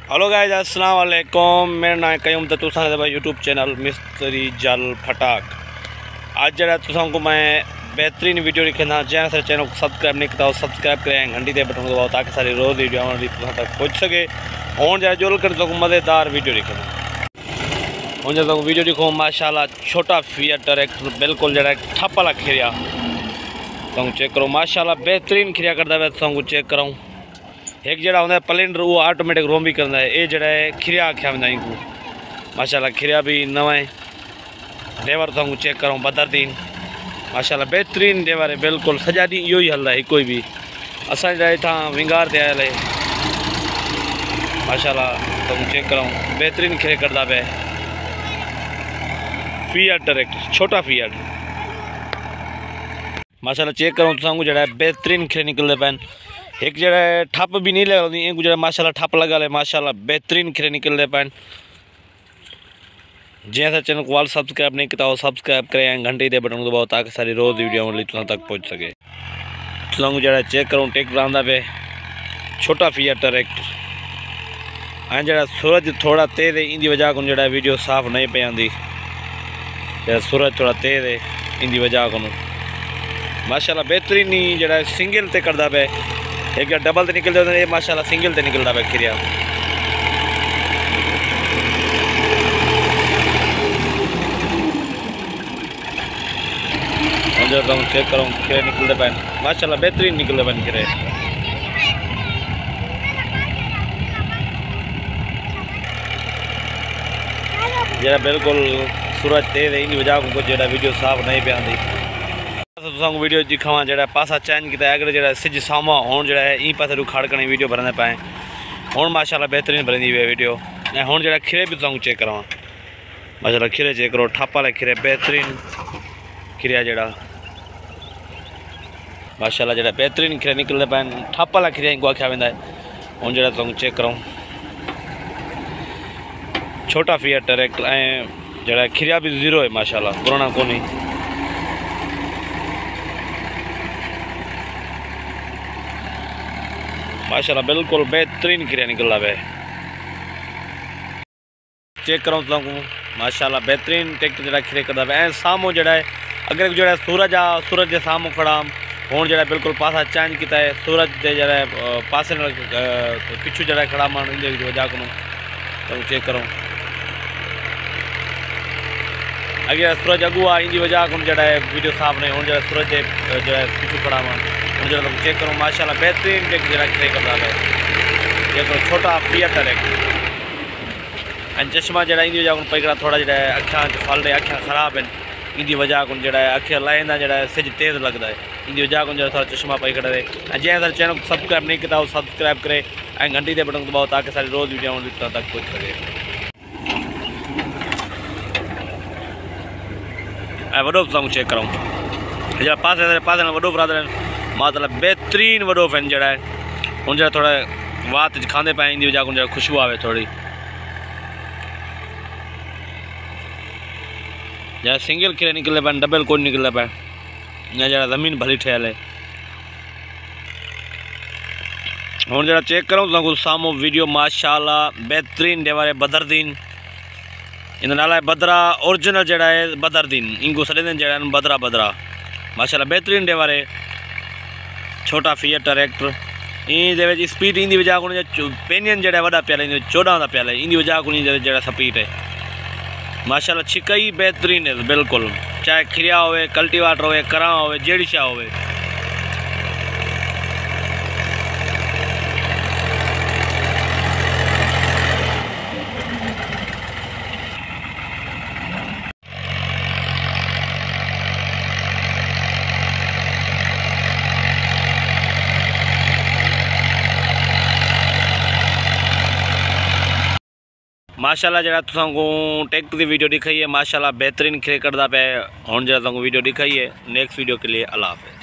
Hello guys, अस्सलाम वालेकुम। मेरा नाम है कयूम, तो तुसा भाई यूट्यूब चैनल मिस्त्री जल फटाक। आज जरा तुसांको मैं बेहतरीन वीडियो दिखाना, जैसे सर चैनल को सब्सक्राइब नहीं करता सब्सक्राइब करें, घंटी दे बटन दबाओ ताकि सारी रोज़ वीडियो हमारी तुसा तक पहुँच सके। और जरा जोल कर तो मज़ेदार वीडियो दिखाना। और जब वीडियो दिखो माशाल्लाह छोटा फिएट ट्रैक्टर बिल्कुल जरा ठप वाला खिरिया तो चेक करो। माशाल्लाह बेहतरीन खिरिया करता है तो चेक कराऊँ। एक जरा होंगे प्लेंडर वो ऑटोमेटिक रोम भी करता है। ये जरा है खिरिया आख्या में को माशाल्लाह खिरिया भी नवा है। डेवर तो चेक करूँ बदरदीन माशाल्लाह बेहतरीन डेवर है। बिल्कुल सजा दी यो ही हल्दा है कोई भी असा जरा इतना विंगार ते आयल है माशाल्लाह। तो चेक कराऊँ बेहतरीन खिरे करता पे फिएट ट्रैक्टर छोटा फिएट माशाल्लाह। चेक करूँ तो जरा बेहतरीन खिरे निकलते पैन। एक जरा ठप भी नहीं लगा एक जरा माशाल्लाह ठप लगा ले माशाल्लाह बेहतरीन खिरे निकलते पैन। जैसा चैनल को वाल सब्सक्राइब नहीं करता हो सब्सक्राइब करें, घंटे दे बटन दबाओ ताकि सारी रोज़ वीडियो हमारी तुम तक पहुँच सके। तो जरा चेक करूँ ट्रैक्टर आंदा पे छोटा फिएट ट्रैक्टर। हाँ जरा सूरज थोड़ा तेज़ है इंदी वजह को जरा वीडियो साफ नहीं पे आती। सूरज थोड़ा तेज़ है इंदी वजह को माशाल्लाह बेहतरीन ही जरा सिंगल ते करता पे। एक डबल ते निकलते होते माशाल्लाह सिंगल ते निकलता पे खिरिया। चेक करूँ खिरे निकलते पैन माशाल्लाह बेहतरीन निकलते पैन खिरे। जरा बिल्कुल सूरज तेज है इन वजह को जरा वीडियो साफ नहीं पे आती। तो वीडियो दिखावा जरा पासा चेंज किया अगर जरा सिज सामा हूँ जरा ई पास रुखाड़ कर वीडियो भरने पाए हूँ माशाल्लाह बेहतरीन भरती हुई वीडियो। हूँ जरा खिरे भी तुम चेक करावा माशाल्लाह खिरे चेक करो ठप वाले खिरे बेहतरीन खिरिया जरा माशाल्लाह जरा बेहतरीन खिरे निकलते पैन ठप वाला खिरिया इनको आख्या वेंदा है। हूँ जरा तुम चेक करो छोटा फिएट ट्रैक्टर जरा खिरिया भी जीरो है माशाल्लाह पुराना को नहीं। माशाल्लाह बिल्कुल बेहतरीन खिरिया निकल रहा है। चेक करो तो माशाल्लाह बेहतरीन ट्रैक्टर जरा खिरे करता है। सामो जरा है अगर जरा सूरज के सामो खड़ा हूँ जरा बिल्कुल पासा चेंज किया है सूरज के जरा पासे पिछू जरा खड़ा मान इन वजह को तो चेक करो। अगर सूरज अगू आ इन वजह को जरा वीडियो साफ नहीं हूँ जरा सूरज जरा पिछू खड़ा मान जरा तुम चेक करो माशाल्लाह बेहतरीन ट्रैक्टर जरा खिरे करता है। चेक करो छोटा फिएट ट्रैक्टर चश्मा जरा इन वजह को पकड़ा थोड़ा जरा अखा फल रहे अखा खराब है इन वजह को जरा अखियाँ लाइना जरा सिज तेज़ लगता है इन वजह को जरा थोड़ा चश्मा पकड़ रहे। जैसे चैनल को सब्सक्राइब नहीं करता सब्सक्राइब करे घंटी दे बटन दबाओ ताकि सारी रोज़ वीडियो तक पहुँच सके। वो चेक कराऊँ जरा पास वो बरादर मतलब बेहतरीन वो फैन जरा है। हूँ जरा थोड़ा वात खाते पाए इन वजह को जरा खुशबू आवे थोड़ी जरा सिंगल खिरे निकले पाए डबल कोई निकले पाए जरा ज़मीन भली ठहल है। हूँ जरा चेक करूँ तो सामो वीडियो माशाल्लाह बेहतरीन डेवर है बदरदीन इन नाला है बदरा ओरिजिनल जरा है बदरदीन इनको सड़े जरा बदरा बदरा माशाल्लाह बेहतरीन डेवर है छोटा फिएट ट्रैक्टर। इन स्पीड इन वजह को पेनियन जरा वड़ा प्याल 14 का प्याल इन वजह को जरा स्पीड है माशाल्लाह। छिकई बेहतरीन है बिल्कुल चाहे खिरिया हो कल्टीवाटर हो करा हो जेड़ी शा हो। माशाल्लाह जरा तुमको ट्रैक्टर की वीडियो दिखाई है माशाल्लाह बेहतरीन खिरे करता पे। हूँ जरा तुमको वीडियो दिखाई है नेक्स्ट वीडियो के लिए अल्लाह हाफ़िज़।